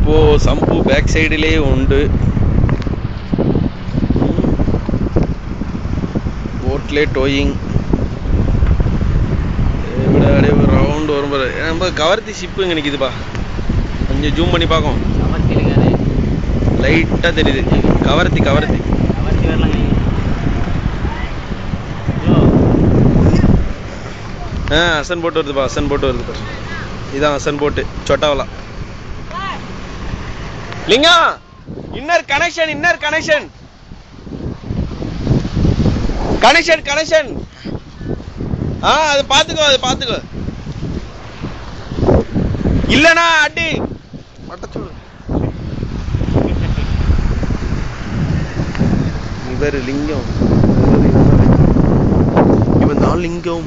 இப்போ சம்பு பேக் சைடுலயே உண்டு. போட்லே டோயிங். அப்படியே ஒரு ரவுண்ட் வரும் பாரு. நம்ம கவர்த்தி ஷிப்பு இங்கே நிற்கிதுப்பா. கொஞ்சம் ஜூம் பண்ணி பார்க்கும். லைட்டாக தெரியுது. கவர்த்தி கவர்த்தி அசன் போட்டு வருதுப்பா. அசன் போட்டு வருது பாரு. இதான் அசன் போட்டு சொட்டாவலா. லிங்கா inner connection inner connection connection connection. அது பாத்துக்கோ அது பாத்துக்கோ. இல்லனா அடி மட்டச்சு. இவர் லிங்கம். இவன் தான் லிங்கம்.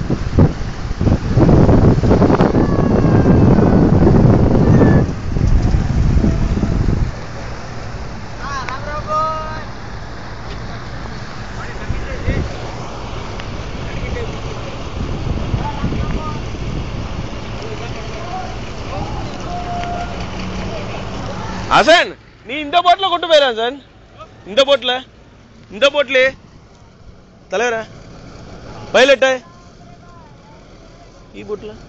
அசன் நீ இந்த போட்ல கொண்டு போயிரு. அசன் இந்த போட்ல தலைவர பைலட் ஈ போட்ல